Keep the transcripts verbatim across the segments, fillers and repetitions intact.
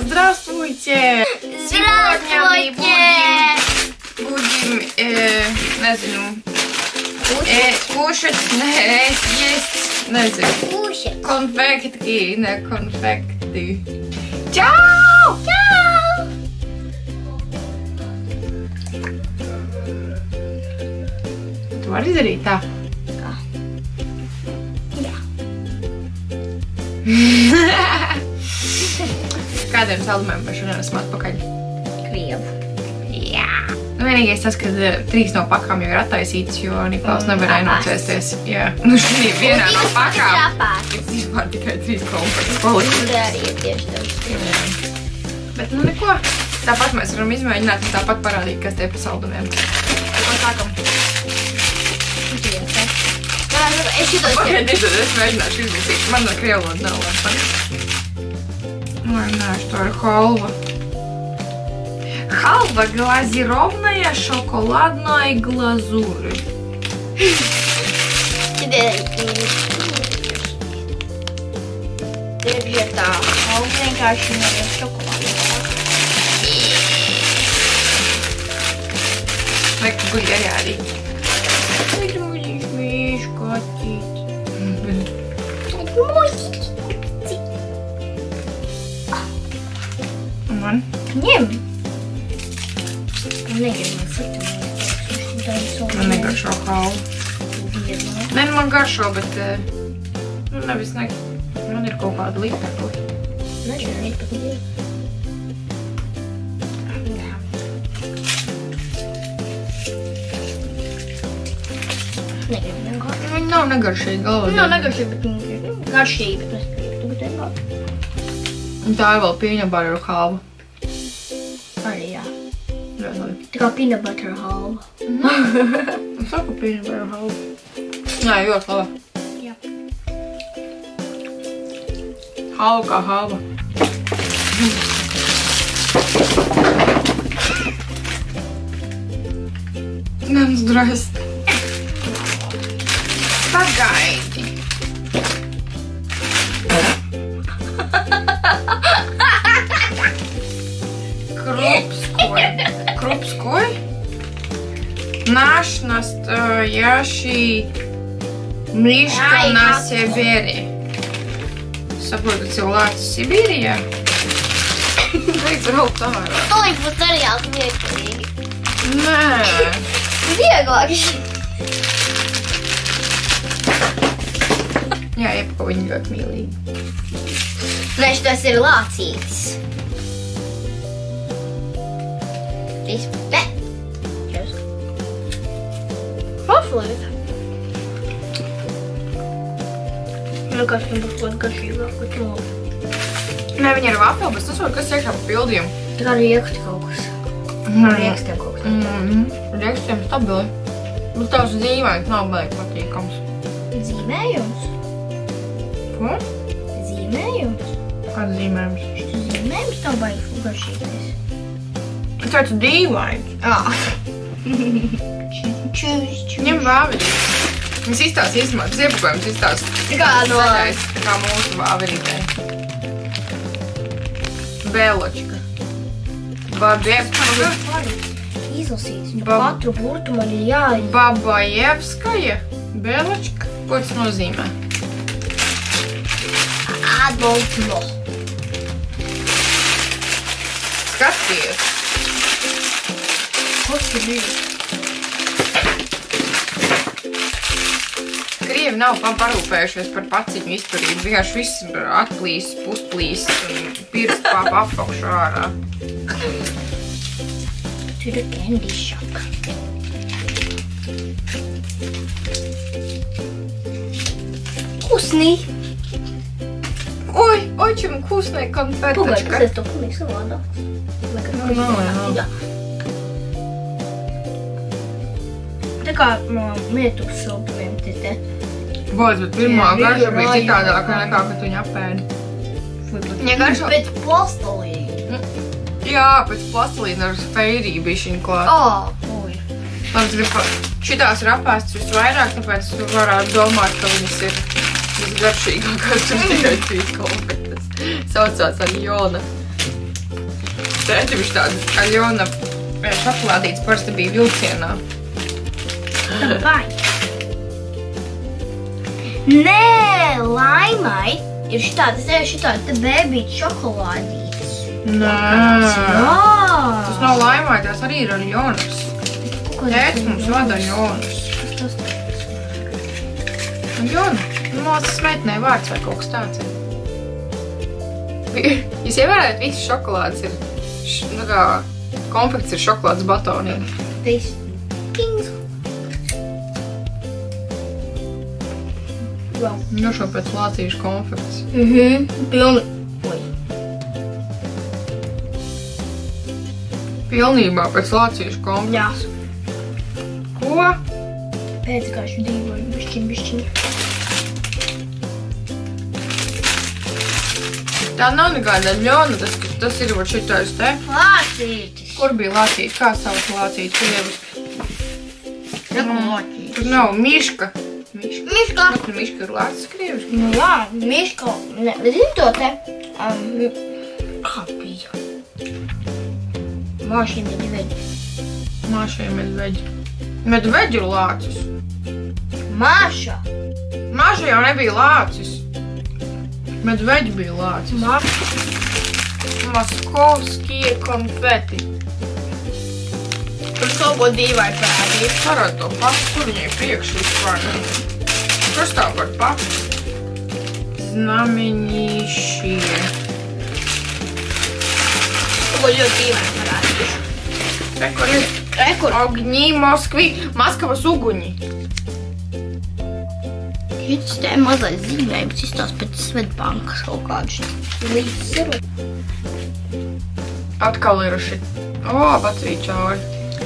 Здравствуйте! Сегодня мы будем, будем э, nezinu, э, кушать, не, есть, nezinu, кушать. Конфетки, не конфеты. Čau! Čau! Tu vari izdarīt tā? Kā? Jā. Kādiem saldumiem mēs šodien esam atpakaļ? Krievu. Jā. Nu, vienīgais tas, ka uh, trīs no pakām jau ir attaisītas, jo Niklaus nevarēja nocēsties. Jā. Nu, šī vienā no pakām ir vispār tikai trīs konfetes palikušas. Tur arī ir tieši daudz. Bet nu neko. Tāpat mēs varam izmēģināt un tāpat parādīt, kas tie pa saldumiem. Ko sākam? Es šitos Pagaid, izdod, es mēģināšu izlasīt. Man no krievlodu nav labi. Mēģināšu, to ir halva. Халва глазированная шоколадной глазурью. Тебе Тебе tā halva vienkārši nav ar šokolādi. Vai ka guļ arī arī. Vai tu muļiņš mīš katīt. Un man? Ņem. Negribu man slikti. Man negaršo halvu. Ne, nu man garšo, bet nu, nevis ne. Man ir kaut kāda lipekli. Nezinu, lipekli. Negribu vienkārši. Viņi nav negaršīgi galvā. Nav negaršīgi, bet viņi ir garšīgi, bet es gribu tagad vienkārši. Un tā ir vēl peanut butter halva. Arī jā. Jā, labi. Tā kā peanut butter halva. Es saku peanut butter halva. Jā, ļoti laba. Jā. Halva kā halva. Gan zdrast. Pagaidi. Крупской. Крупской? Наш настоящий мишка на Сибири. Saprotu, ka cilvēks Sibīrijā. Vajag braukt ārā. Oi, būs arī vieglīgi. Nē. Vieglāk. Jā, iepako viņi ļoti mīlīgi. Nē, šitas ir lācītis. Trīs. Nē. Četrs. Hopefully. Nu, kas man būs kaut garšīgāk, bet labi. Nē, viņi ir vafeli, bet tas var kas iekšā pa pildījumu. Tā kā rieksti kaut kas. Ar riekstiem kaut kas. Mhm. Riekstiem stabili. Bet tavs zīmējums nav baigi patīkams. Zīmējums? Ko? Zīmējums? Kāds zīmējums? Šis zīmējums nav baigi garšīgais. Es teicu dīvains. Ā. Čūs, čūs. Ņem vāverīt. Viņas izstās izmantas, iepakojums izstās Tā kā no... zaļais, tā kā mūsu vāverītē. Bēločka. Babjevska. Izlasīs. Bab- Katru burtu man ir jāiz... Babajevskaja. Bēločka. Ko tas nozīmē? Atbaltno. Skaties. Kas ir bija? Krievi nav parūpējušies par paciņu izturību. Vienkārši viss atplīs, pusplīs un pirst pāp apakšu ārā. To the candy shop. Kusnī. Oi, očim kusnē Pagaid, konfetačka. kas ir to pilnīgi savādāk? Nu, nav, nav. Jā. Tā kā no mietupas saldumiem te te. Boz, bet pirmā Jā, garša bija rāja. citādāka nekā, kad viņi apēda. Viņa garšo... Pēc plastelī. Jā, pēc plastelīna ar feiriju bišķiņ klāt. Ā, oi. Labs gribu, šitās ir apēstas visvairāk, tāpēc tu varētu domāt, ka viņas ir visgaršīgākās, tur tikai trīs konfetes. Saucās ar Jona. tēti viņš tāda Aļona šokolādītes parasti bija vilcienā. Vai? Nē, Laimai ir šitāda, es eju šitāda te bēbīta šokolādītes. Nē. Jā. Tas nav Laimai, tās arī ir Aļonas. Tētis mums vada Aļonas. Aļona? Nu, māsas meitnē vārds vai kaut kas tāds ir. Jūs ievērājat, visas šokolādes ir, nu kā, konfekts ir šokolādes batonīgi. Viss. Kings. Wow. Nu, šo pēc lācīšu konfekts. Mhm, pilni. Oi. Pilnībā pēc lācīšu konfekts. Jā. Ko? Pēc kāšu dīvoju, bišķiņ, bišķiņ. Tā nav nekāda Aļona, tas, tas ir vat šitais te. Lācītis. Kur bija lācītis? Kā sauc lācītis krieviski? Lācītis. Tur nav Miška. Miška? Miška. Nu, tur Miška ir lācis krieviski. Nu jā, Miška. Ne, zini to te? Um, kā bija? Māšiem medveģi. Māšai medveģi. Medveģi ir lācis. Māša. Māša jau nebija lācis. Medveģi bija lācis. Māša. Moskovskie konfeti. Tur kaut ko dīvai parādīt. Parād to pastu, tur viņai priekš vispār. Kas tā par pastu? Znamenīšie. Ko ļoti dīvai parādīt. Rekur ir. Rekur. Ogņi, Moskvi, Maskavas uguņi. Šis te mazais zīmējums izstās pēc Svetbankas kaut kādu līdzsvaru. Atkal ir šit. O, baterija čauri.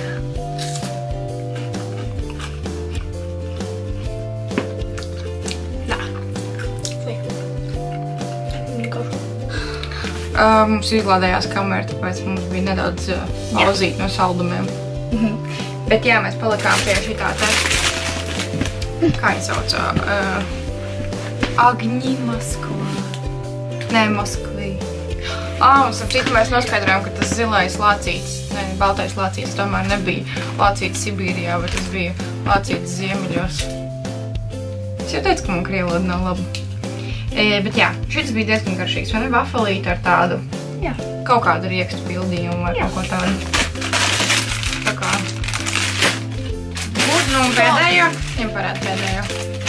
Uh, mums izlādējās kamera, tāpēc mums bija nedaudz uh, pauzīt no saldumiem. Mhm. Bet jā, mēs palikām pie šitā te. Kā viņi sauc? Uh, Agņi Moskva. Nē, Moskvī. Ā, un ap citu mēs noskaidrojām, ka tas zilais lācītis, ne, baltais lācītis tomēr nebija lācītis Sibīrijā, bet tas bija lācītis Ziemeļos. Es jau teicu, ka man krievloda nav laba. E, bet jā, šis bija diezgan garšīgs, vai ne? Vafelīti ar tādu, Jā. kaut kādu riekstu pildījumu vai kaut ko tādu. Tā kā. Būt, nu, pēdējo. Viņam parāda pēdējo.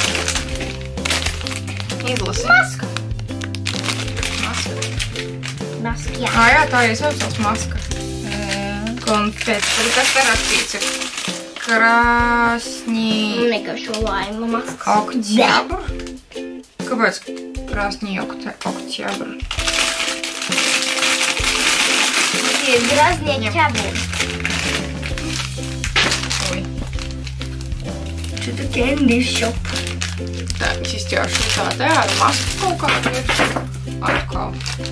Izlasi. Maska. Maska. Maska, jā. Ā, jā, tā arī saucās maska. Konfeti. Tad kas te rakstīts ir? Krāsņī. Negaršo Laima maska. Oktiabr? Kāpēc krāsņī oktiabr? Tie ir graznie ķeburi. Ui. Čia tu candy shop. Tā, es izķēršu tā te ar masku kaut kādu ir. Atkal.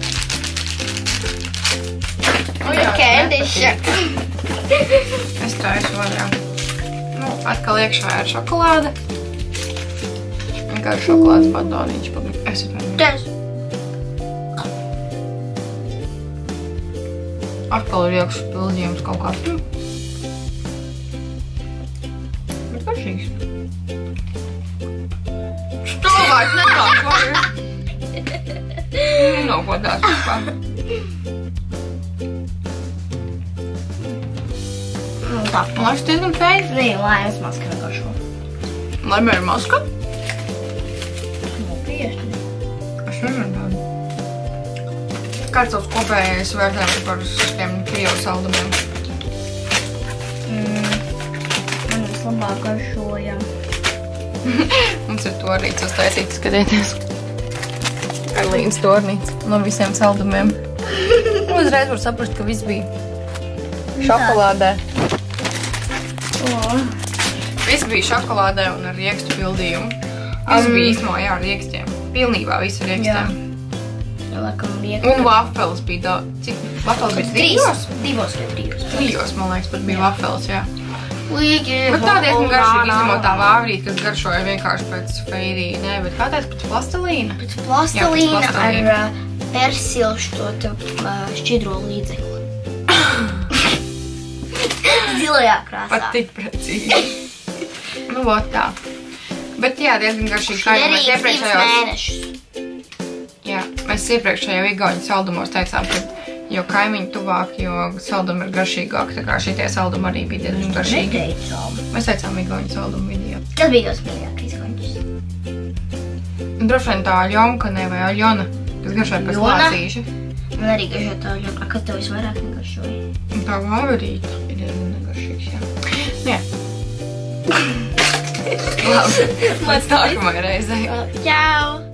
Nu jā, Candy nepatīk. shop. Es taisu vaļā. Nu, atkal iekšā ir šokolāde. Vienkārši šokolādes badonīņš pagrib. Es atvainoju. Tas. Atkal ir iekšā pildījums kaut kāds. Bet garšīgs. Stāvāk nekāds vai ir. Nav ko tās vispār. Nu tā. Man liekas, diezgan feini. Nē, Laimas maska negaršo. Laimē ir maska? Nu, tieši. Es nezinu tādu. Kāds tavs kopējais vērtējums par šiem krievu saldumiem? Mm. Man vislabāk garšoja. Mums ir tornīts uztaisīts, skatieties. Karlīnas tornīts no visiem saldumiem. Uzreiz var saprast, ka viss bija šokolādē. Viss bija šokolādē un ar riekstu pildījumu. Viss Um. bija īstumā, jā, ar riekstiem. Pilnībā viss ar riekstiem. Jā, laikam riekstu. Un vafels bija daudz. Cik? Vafels bija trijos? Divos vai trijos. Trijos, man liekas, pat bija vafels, jā. Līgi. Bet tā diezgan garšīgi izņemot tā vāvrīt, kas garšoja vienkārši pēc feirī. Nē, bet kā teica, pēc plastelīna? Pēc Jā, plastelīna pēc ar plastelīna. uh, persilšu to te, uh, šķidro līdzekli. zilajā krāsā. Pat tik precīzi. Nu, vot tā. Bet jā, diezgan garšīgi kāja. Mēs iepriekšējos... Jā, mēs iepriekšējo igauņu saldumos teicām, ka jo kaimiņi tuvāk, jo saldumi ir garšīgāk. Tā kā šitie saldumi arī bija diezgan garšīgi. Mēs teicām igauņu saldumu video. Kas bija jūs mīļākais izgauņus? Droši vien tā aļomkanē vai aļona, kas garšoja pēc lācīša. Man arī garšo tā aļona. Kas tev visvairāk negaršoja? Tā vāverīte ir diezgan negaršīgs, jā. Jā. Labi, līdz nākamajai reizei. Čau!